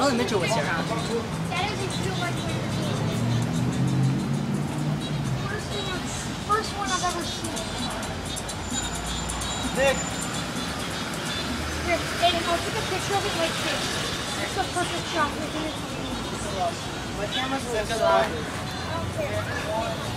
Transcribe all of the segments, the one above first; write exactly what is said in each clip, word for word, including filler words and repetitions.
I'll admit you what's here. That doesn't feel like first thing I've, first one I've ever seen. Nick. Here, Aiden, I'll take a picture of it like this. It's the perfect shot. We're gonna tell you. My camera's a little side. I don't care.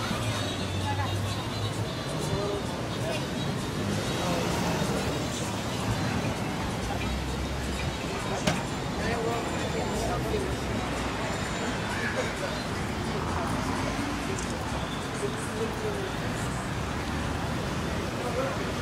Thank you.